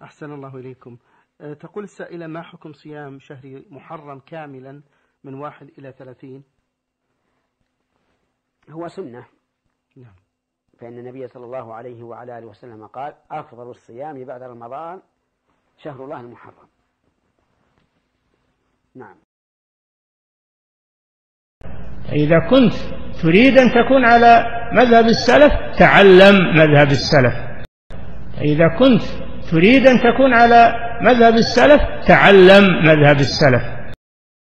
أحسن الله إليكم. تقول السائلة: ما حكم صيام شهر محرم كاملا من 1 إلى 30؟ هو سنة. نعم. فإن النبي صلى الله عليه وعلى آله وسلم قال: أفضل الصيام بعد رمضان شهر الله المحرم. نعم. إذا كنت تريد أن تكون على مذهب السلف تعلم مذهب السلف. إذا كنت تريد أن تكون على مذهب السلف تعلم مذهب السلف.